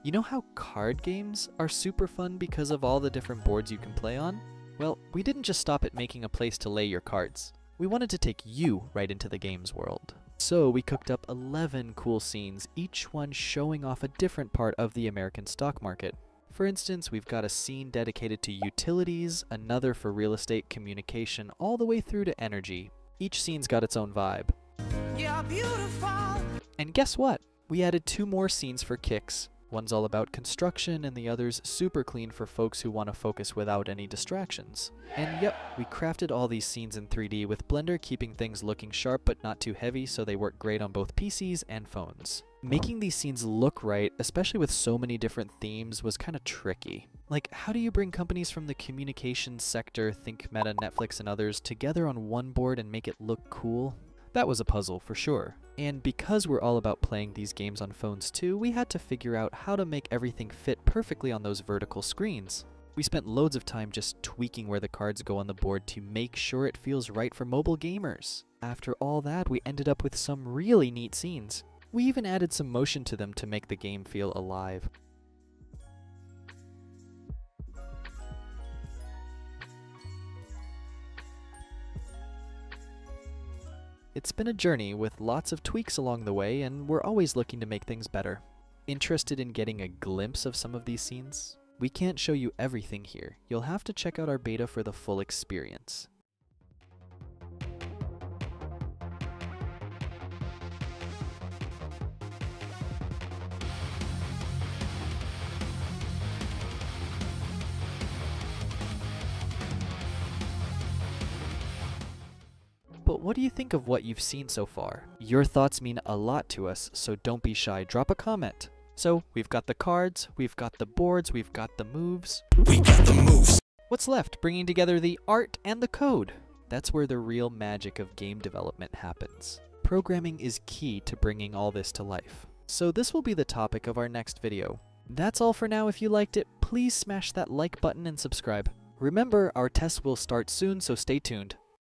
You know how card games are super fun because of all the different boards you can play on? Well, we didn't just stop at making a place to lay your cards. We wanted to take you right into the game's world. So we cooked up 11 cool scenes, each one showing off a different part of the American stock market. For instance, we've got a scene dedicated to utilities, another for real estate, communication, all the way through to energy. Each scene's got its own vibe. You're beautiful! And guess what? We added 2 more scenes for kicks. One's all about construction and the other's super clean for folks who want to focus without any distractions. And yep, we crafted all these scenes in 3D with Blender keeping things looking sharp but not too heavy so they work great on both PCs and phones. Making these scenes look right, especially with so many different themes, was kind of tricky. Like, how do you bring companies from the communications sector, think Meta, Netflix, and others, together on one board and make it look cool? That was a puzzle for sure. And because we're all about playing these games on phones too, we had to figure out how to make everything fit perfectly on those vertical screens. We spent loads of time just tweaking where the cards go on the board to make sure it feels right for mobile gamers. After all that, we ended up with some really neat scenes. We even added some motion to them to make the game feel alive. It's been a journey with lots of tweaks along the way, and we're always looking to make things better. Interested in getting a glimpse of some of these scenes? We can't show you everything here. You'll have to check out our beta for the full experience. But what do you think of what you've seen so far? Your thoughts mean a lot to us, so don't be shy, drop a comment. So, we've got the cards, we've got the boards, we've got the moves. We got the moves! What's left? Bringing together the art and the code. That's where the real magic of game development happens. Programming is key to bringing all this to life. So this will be the topic of our next video. That's all for now. If you liked it, please smash that like button and subscribe. Remember, our test will start soon, so stay tuned.